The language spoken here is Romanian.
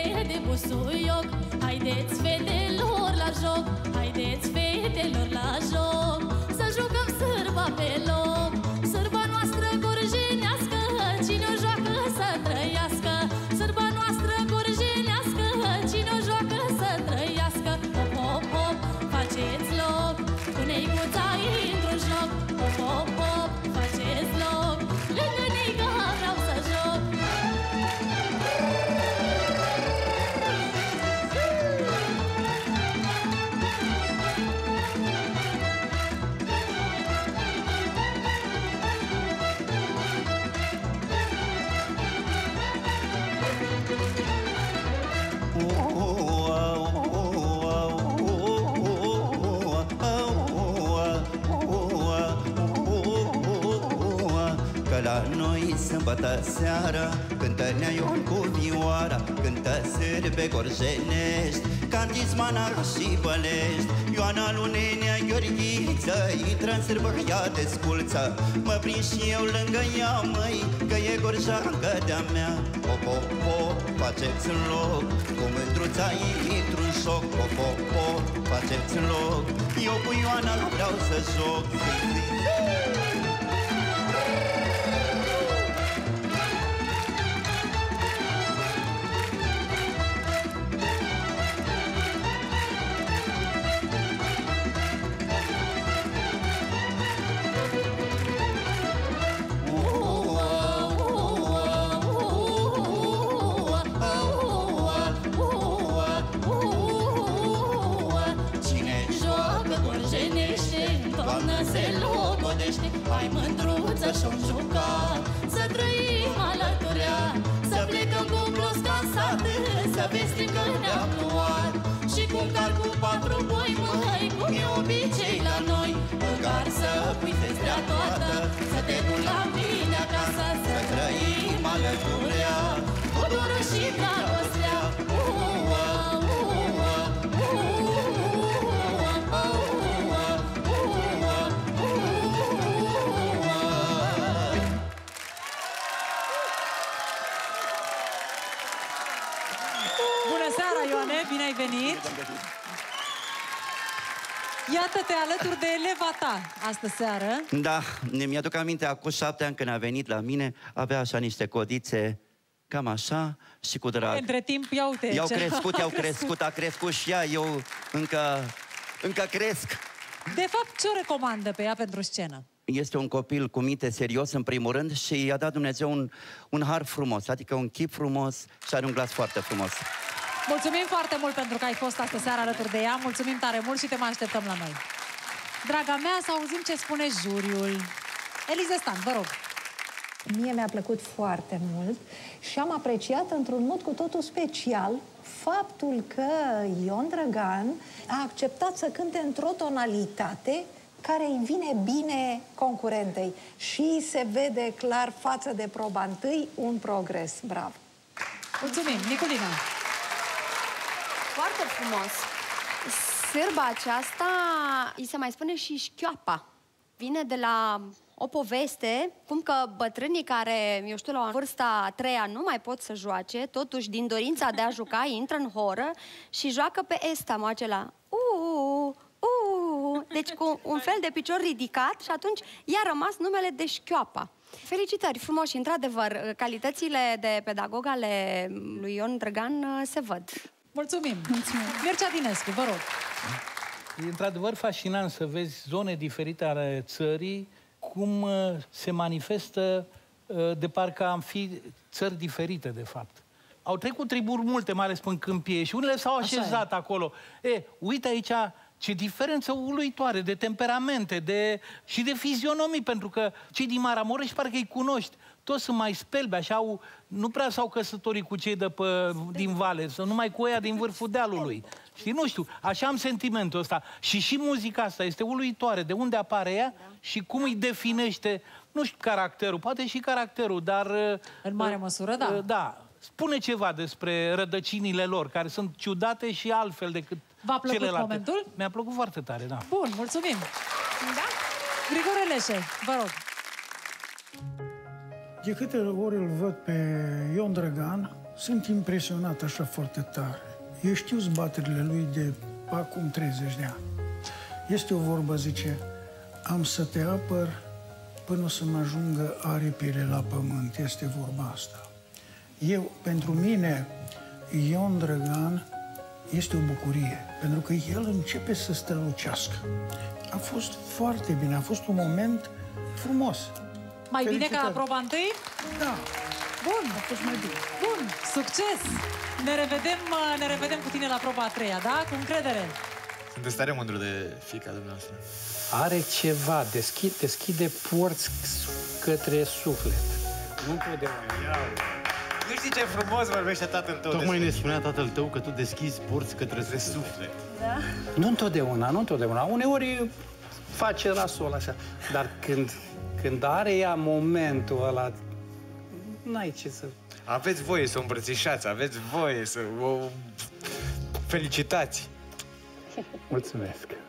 de busuioc. Haideți, fetelor, la joc. Haideți, fetelor, la joc. Să jucăm sârba pe loc. Sârba noastră gorjenească, cine o joacă să trăiască. Sârba noastră gorjenească, cine o joacă să trăiască. Hop, hop, hop, faceți loc. Cu Neicuța intru-n joc. Hop, hop, hop, faceți loc. Lângă Neica vreau să joc. Că la noi sâmbătă seara cântă Nea-Ion cu vioara, cântă sârbe gorjenești, Cantismana și Bălești. Ioana Lunenea Gheorghiță intră în sârbă, ea desculță. Mă prind și eu lângă ea, măi, că e gorjancă de-a mea. Hop, hop, hop, faceți în loc, cu mândruța intru-n șoc. Hop, hop, hop, faceți în loc, eu cu Ioana vreau să joc. Hai mândruță și-o juca, să trăim alăturea, să plecăm cu blosca în sat, să vestim că ne-am luat. Și cu car cu 4 boi, măi, cum e obicei la noi, în car să pui festrea toată, să te duci la mine acasă, să trăim alăturea, cu dorul și dragostea. Bine ai venit! Iată-te alături de eleva ta astă seară. Da, mi-aduc aminte, acum 7 ani când a venit la mine, avea așa niște codițe, cam așa, și cu drag. Între timp, ia uite. I-au crescut, a crescut și ea, eu încă cresc. De fapt, ce o recomandă pe ea pentru scenă? Este un copil cu minte serios, în primul rând, și i-a dat Dumnezeu un har frumos, adică un chip frumos și are un glas foarte frumos. Mulțumim foarte mult pentru că ai fost astă seară alături de ea. Mulțumim tare mult și te mai așteptăm la noi. Draga mea, să auzim ce spune juriul. Eliza Stan, vă rog. Mie mi-a plăcut foarte mult și am apreciat într-un mod cu totul special faptul că Ion Drăgan a acceptat să cânte într-o tonalitate care îi vine bine concurentei și se vede clar față de proba întâi un progres. Bravo! Mulțumim! Niculina! Foarte frumos! Sârba aceasta îi se mai spune și șchioapa. Vine de la o poveste, cum că bătrânii care, eu știu, la vârsta a 3-a nu mai pot să joace, totuși din dorința de a juca intră în horă și joacă pe estamul acela. Deci cu un fel de picior ridicat și atunci i-a rămas numele de șchioapa. Felicitări, frumos și într-adevăr, calitățile de pedagog ale lui Ion Drăgan se văd. Mulțumim! Mulțumim. Mircea Dinescu, vă rog! E într-adevăr fascinant să vezi zone diferite ale țării, cum se manifestă de parcă am fi țări diferite, de fapt. Au trecut triburi multe, mai ales în câmpie, și unele s-au așezat acolo. Uite aici ce diferență uluitoare de temperamente și de fizionomii, pentru că cei din Maramureș parcă îi cunoști. Toți sunt mai spelbi, așa, nu prea s-au căsătorit cu cei din vale, sunt numai cu ăia din vârful dealului. Știi, nu știu, așa am sentimentul ăsta. Și muzica asta este uluitoare, de unde apare ea și cum îi definește, nu știu, caracterul, poate și caracterul, dar... În mare măsură, da. Da. Spune ceva despre rădăcinile lor, care sunt ciudate și altfel decât celelalte. V-a plăcut momentul? Mi-a plăcut foarte tare, da. Bun, mulțumim. Da? Grigore Leșe, vă rog. De câte ori îl văd pe Ion Drăgan, Sunt impresionat așa foarte tare. Eu știu zbaterile lui de acum 30 de ani. Este o vorbă, zice, am să te apăr până o să-mi ajungă aripile la pământ. Este vorba asta. Pentru mine, Ion Drăgan este o bucurie, pentru că el începe să strălucească. A fost foarte bine, a fost un moment frumos. Mai bine ca proba întâi? Da. Bun. A fost mai bine. Bun, succes! Ne revedem cu tine la proba a treia, da? Cu încredere. Sunt tare mândru de fiica dumneavoastră. Are ceva, deschide porți către suflet. Nu întotdeauna. Nu știi ce frumos vorbește tatăl tău. Tocmai ne spunea tatăl tău că tu deschizi porți către suflet. Da? Nu întotdeauna. Uneori face rasul așa. Dar când are ea momentul ăla, n-ai ce să... Aveți voie să o îmbrățișați, aveți voie să o felicitați. Mulțumesc.